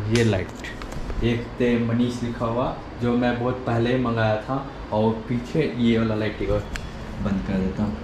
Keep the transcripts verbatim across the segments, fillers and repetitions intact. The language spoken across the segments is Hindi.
ये लाइट एक ते मनीष लिखा हुआ जो मैं बहुत पहले ही मंगाया था, और पीछे ये वाला लाइट एक बंद कर देता हूँ।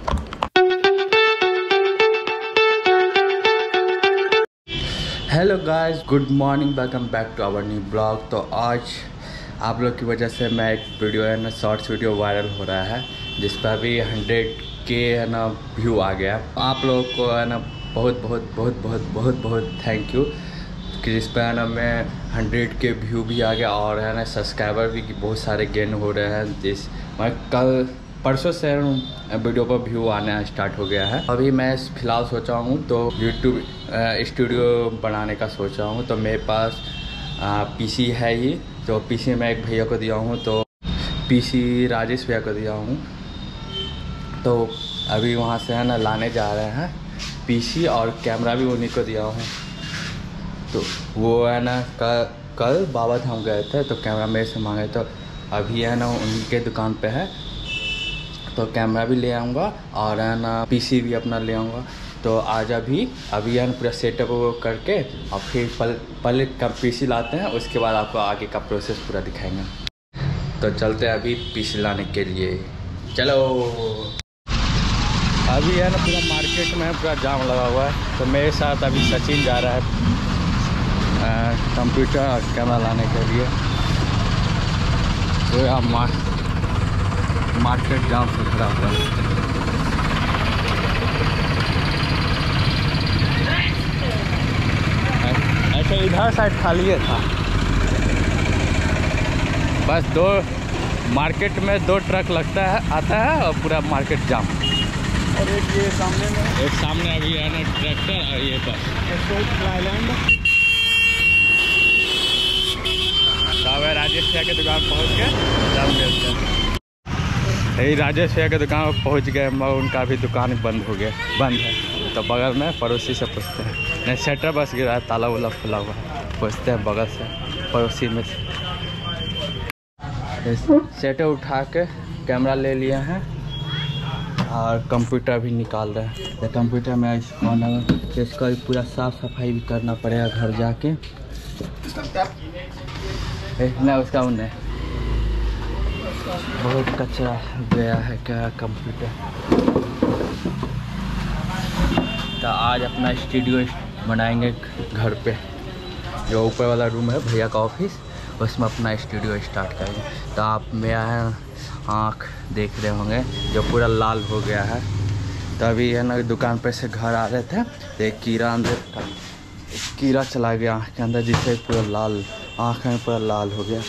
Hello guys, good morning, welcome back to our new blog. तो आज आप लोग की वजह से मैं एक वीडियो है ना, शॉर्ट्स वीडियो वायरल हो रहा है जिस पर अभी हंड्रेड के है ना व्यू आ गया। आप लोगों को है ना बहुत बहुत बहुत बहुत बहुत बहुत थैंक यू कि जिस पर है ना मैं हंड्रेड के व्यू भी आ गया, और है ना सब्सक्राइबर भी बहुत सारे गेन हो रहे हैं। जिस मैं कल परसों से वीडियो पर व्यू आना स्टार्ट हो गया है। अभी मैं फ़िलहाल सोचा हूँ तो यूट्यूब स्टूडियो बनाने का सोचा हूँ। तो मेरे पास पीसी है ही, तो पीसी मैं एक भैया को दिया हूँ, तो पीसी राजेश भैया को दिया हूँ। तो अभी वहाँ से है ना लाने जा रहे हैं पीसी, और कैमरा भी उन्हीं को दिया हूँ। तो वो है ना कल कल बाबा धाम गए थे तो कैमरा मेरे से मांगे, तो अभी है ना उनके दुकान पे है, तो कैमरा भी ले आऊँगा और है ना पीसी भी अपना ले आऊँगा। तो आज अभी अभी है ना पूरा सेटअप करके और फिर पल पहले का पीसी लाते हैं, उसके बाद आपको आगे का प्रोसेस पूरा दिखाएंगे। तो चलते हैं अभी पीसी लाने के लिए, चलो। अभी है ना पूरा मार्केट में पूरा जाम लगा हुआ है, तो मेरे साथ अभी सचिन जा रहा है कंप्यूटर और कैमरा लाने के लिए। तो यहाँ मार, मार्केट जाम से खड़ा हुआ है। ऐसे इधर साइड खाली था, बस दो मार्केट में दो ट्रक लगता है आता है और पूरा मार्केट जाम। और एक ये सामने में एक सामने अभी है ना ट्रैक्टर और ये बस आइलैंड। तो राजेश भैया के दुकान पहुंच गए, जाम मिलते हैं। यही राजेश भैया के दुकान पर पहुंच गए, मगर उनका भी दुकान बंद हो गया, बंद है। तो बगल में पड़ोसी से पूछते हैं, नहीं शटर बस गिरा है, ताला वाला खुला हुआ है, पूछते हैं बगल से पड़ोसी में से। शटर उठा के कैमरा ले लिए हैं और कंप्यूटर भी निकाल रहे हैं। तो कंप्यूटर में इसको इसका भी पूरा साफ़ सफाई भी करना पड़ेगा घर जाके। ना उसका उन्हें बहुत कचरा गया है क्या कंप्यूटर। तो आज अपना स्टूडियो बनाएंगे घर पे, जो ऊपर वाला रूम है भैया का ऑफिस, उसमें अपना स्टूडियो स्टार्ट करेंगे। तो आप मेरा है आँख देख रहे होंगे जो पूरा लाल हो गया है। तो अभी है ना दुकान पे से घर आ रहे थे तो एक कीड़ा अंदर एक कीड़ा चला गया आँख के अंदर, जिससे पूरा लाल आँख में पूरा लाल हो गया,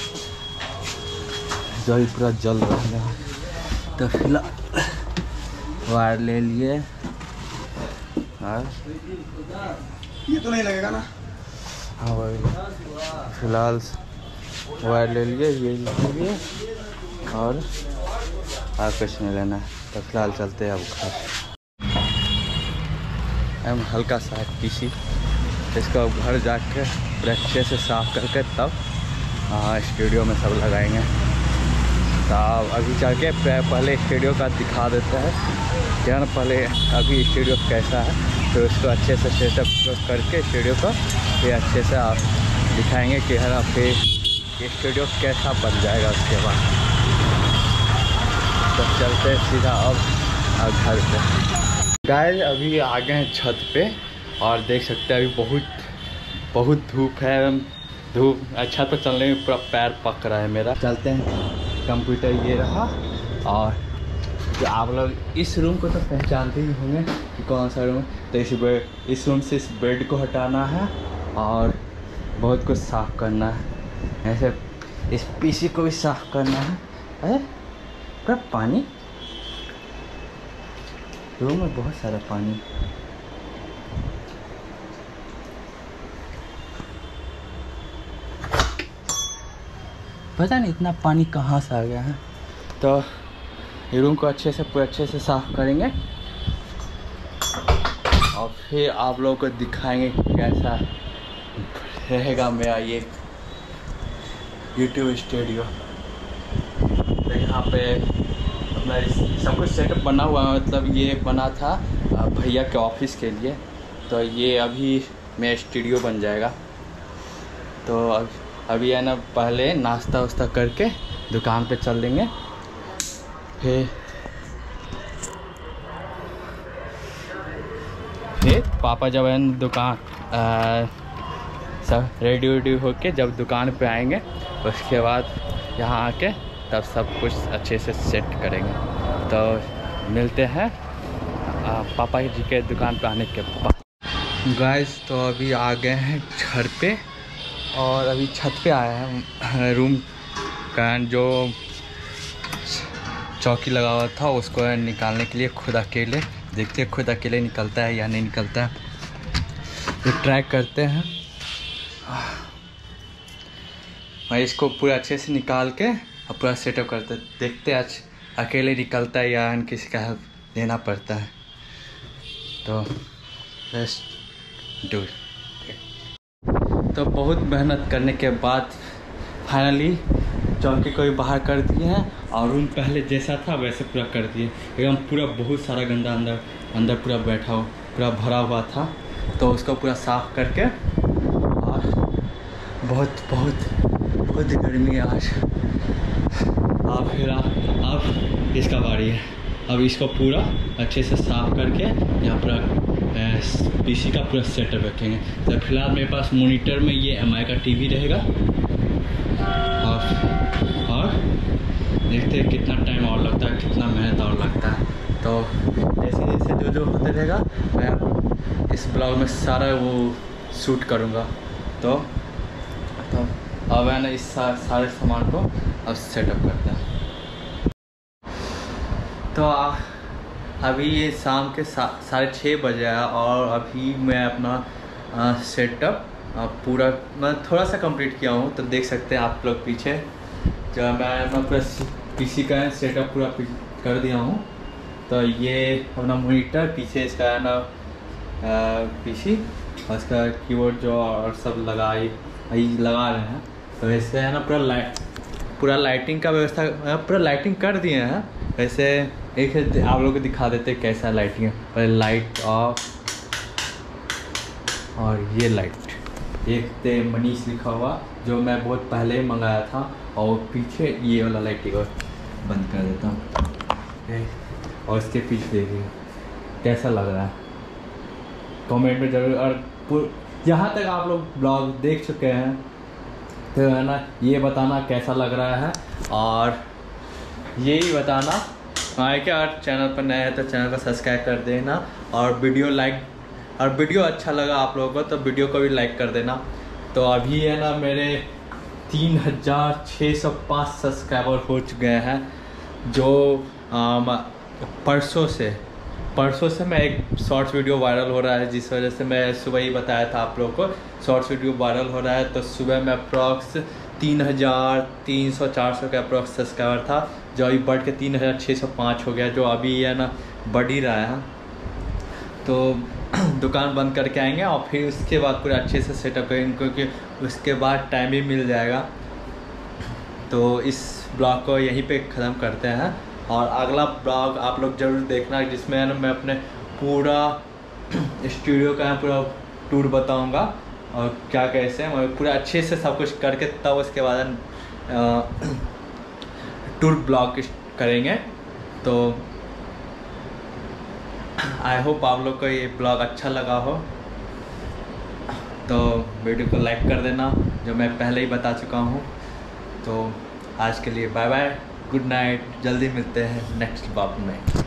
जो ही पूरा जल रहा है। तो फिलहाल वायर ले लिए, और ये तो नहीं लगेगा ना। हाँ वही, फिलहाल वायर ले लिए, ये ले लिए और और कुछ नहीं लेना है। तो फिलहाल चलते हैं अब घर। हम हल्का सा पीसी इसको घर जाके पूरा अच्छे से साफ़ करके तब हाँ स्टूडियो में सब लगाएंगे। तो अभी चल के पहले स्टूडियो का दिखा देता है क्या ना, पहले अभी स्टूडियो कैसा है, तो उसको अच्छे से सेटअप करके स्टूडियो को फिर अच्छे से आप दिखाएंगे कि है ना फिर ये स्टूडियो कैसा बन जाएगा। उसके बाद तो चलते हैं सीधा अब घर पे। गाइस अभी आ गए हैं छत पे, और देख सकते हैं अभी बहुत बहुत धूप है। धूप छत पर चलने में पूरा पैर पक रहा है मेरा। चलते हैं, कंप्यूटर ये रहा, और जो आप लोग इस रूम को तो पहचानते ही होंगे कि कौन सा रूम। तो इस बेड इस रूम से इस बेड को हटाना है और बहुत कुछ साफ़ करना है। ऐसे इस पीसी को भी साफ़ करना है। अरे पूरा पानी, रूम में बहुत सारा पानी। पता नहीं इतना पानी कहाँ से आ गया है। तो ये रूम को अच्छे से पूरे अच्छे से साफ़ करेंगे और फिर आप लोगों को दिखाएंगे कैसा रहेगा मेरा ये यूट्यूब स्टूडियो। तो यहाँ पे अपना सब कुछ सेटअप बना हुआ है, मतलब ये बना था भैया के ऑफिस के लिए। तो ये अभी मेरा स्टूडियो बन जाएगा। तो अब अभी है ना पहले नाश्ता वास्ता करके दुकान पे चल देंगे, फिर फिर पापा जब है ना दुकान सब रेडी वेडी होके जब दुकान पे आएंगे उसके बाद यहाँ आके तब सब कुछ अच्छे से सेट करेंगे। तो मिलते हैं आ, पापा जी के दुकान पे आने के बाद। गाइस तो अभी आ गए हैं घर पे और अभी छत पे आया है। रूम का जो चौकी लगा हुआ था उसको निकालने के लिए खुद अकेले, देखते हैं खुद अकेले निकलता है या नहीं निकलता है, तो ट्राई करते हैं। मैं इसको पूरा अच्छे से निकाल के और पूरा सेटअप करते हैं, देखते हैं आज अकेले निकलता है या किसी का हेल्प लेना पड़ता है। तो लेट्स डू इट। तो बहुत मेहनत करने के बाद फाइनली चौकी को भी बाहर कर दिए हैं और रूम पहले जैसा था वैसे पूरा कर दिए। एकदम पूरा बहुत सारा गंदा अंदर अंदर पूरा बैठा हो पूरा भरा हुआ था, तो उसको पूरा साफ़ करके, और बहुत बहुत बहुत गर्मी है आज। अब फिर अब इसका बारी है, अब इसको पूरा अच्छे से साफ़ करके यहाँ पूरा पीसी का पूरा सेटअप रखेंगे। तो फिलहाल मेरे पास मॉनिटर में ये एम आई का टीवी रहेगा और और देखते हैं कितना टाइम और लगता है, कितना मेहनत और लगता है। तो जैसे जैसे जो जो होते रहेगा मैं इस ब्लॉग में सारा वो शूट करूँगा। तो तो अब है ना इस सा, सारे सामान को अब सेटअप करते हैं। तो आ, अभी ये शाम के सा, साढ़े छः बजे है और अभी मैं अपना सेटअप पूरा मैं थोड़ा सा कंप्लीट किया हूँ। तो देख सकते हैं आप लोग पीछे जो मैं अपना पूरा पीसी का सेटअप पूरा कर दिया हूँ। तो ये अपना मॉनिटर, पीछे इसका है ना पीसी और इसका कीबोर्ड जो और सब लगाई लगा रहे हैं। तो ऐसे है ना पूरा लाइट पूरा लाइटिंग का व्यवस्था पूरा लाइटिंग कर दिए हैं। वैसे एक आप लोगों को दिखा देते हैं कैसा लाइटिंग है। पहले लाइट ऑफ और ये लाइट एक ते मनीष लिखा हुआ जो मैं बहुत पहले ही मंगाया था, और पीछे ये वाला लाइटिंग और बंद कर देता हूँ। और इसके पीछे देखिए कैसा लग रहा है, कमेंट में जरूर। और यहाँ तक आप लोग ब्लॉग देख चुके हैं तो है ना ये बताना कैसा लग रहा है, और यही बताना हमारे क्या और चैनल पर नया है तो चैनल को सब्सक्राइब कर देना, और वीडियो लाइक और वीडियो अच्छा लगा आप लोगों को तो वीडियो को भी लाइक कर देना। तो अभी है ना मेरे तीन हज़ार छः सौ पाँच सब्सक्राइबर हो चुके हैं, जो आम, परसों से परसों से मैं एक शॉर्ट्स वीडियो वायरल हो रहा है, जिस वजह से मैं सुबह ही बताया था आप लोगों को शॉर्ट्स वीडियो वायरल हो रहा है। तो सुबह में अप्रॉक्स तीन हज़ार तीन सौ चार सौ का अप्रॉक्स सब्सक्राइबर था, जो अभी बढ़ के तीन हज़ार छः सौ पाँच हो गया, जो अभी है ना बढ़ ही रहा है। तो दुकान बंद करके आएंगे और फिर उसके बाद पूरा अच्छे से सेटअप करेंगे, क्योंकि उसके बाद टाइम भी मिल जाएगा। तो इस ब्लॉग को यहीं पे ख़त्म करते हैं, और अगला ब्लॉग आप लोग ज़रूर देखना जिसमें है ना मैं अपने पूरा स्टूडियो का पूरा टूर बताऊंगा और क्या कैसे मैं पूरा अच्छे से सब कुछ करके तब उसके बाद टूर ब्लॉग करेंगे। तो आई होप आप लोग को ये ब्लॉग अच्छा लगा हो, तो वीडियो को लाइक कर देना जो मैं पहले ही बता चुका हूँ। तो आज के लिए बाय बाय, गुड नाइट, जल्दी मिलते हैं नेक्स्ट ब्लॉग में।